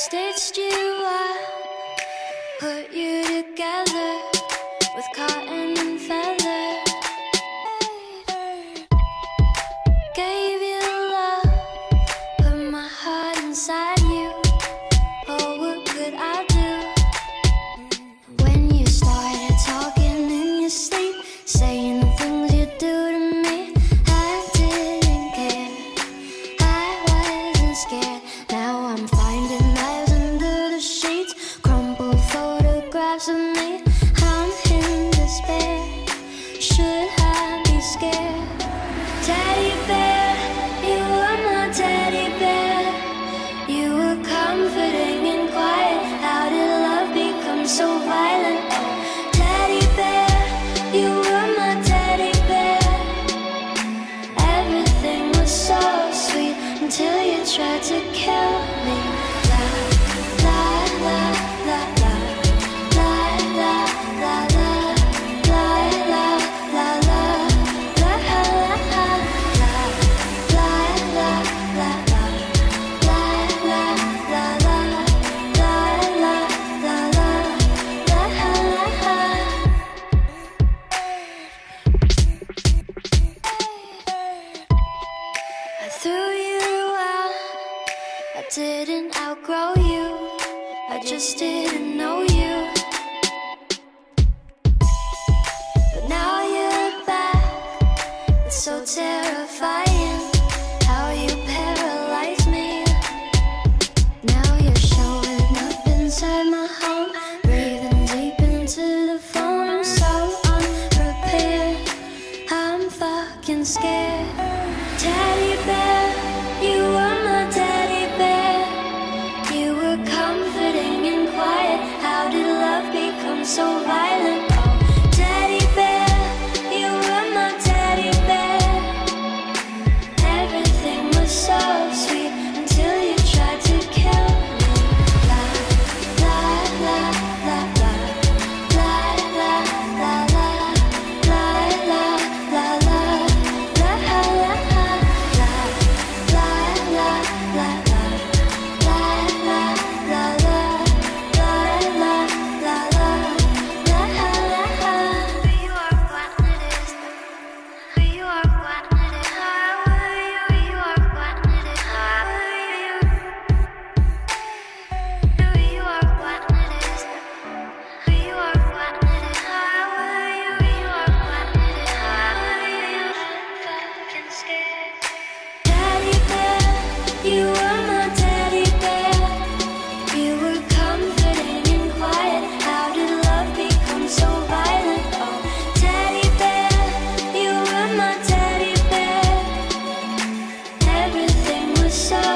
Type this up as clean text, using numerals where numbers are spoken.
stitched you up, put you together with cotton and feather. Gave you love, put my heart inside you. Oh, what could I do? When you started talking in your sleep, saying the things you do to me, I didn't care, I wasn't scared. Now I'm finding knives under the sheets, crumpled photographs of me. I'm in despair, should I be scared? Teddy bear, you were my teddy bear. You were comforting and quiet. How did love become so violent? Oh, teddy bear, you were my teddy bear. Everything was so sweet until you tried to kill me. La la la la la la la la la la la la la la. Didn't outgrow you, I just didn't know you. But now you're back, it's so terrifying how you paralyze me. Now you're showing up inside my home, breathing deep into the phone. I'm so unprepared, I'm fucking scared. Teddy bear, you were my teddy bear. You were comforting and quiet. How did love become so violent? Oh, teddy bear, you were my teddy bear. Everything was so sweet until you tried to kill me. La la la la la la la la la la la la la. You were my teddy bear. You were comforting and quiet. How did love become so violent? Oh, teddy bear, you were my teddy bear. Everything was so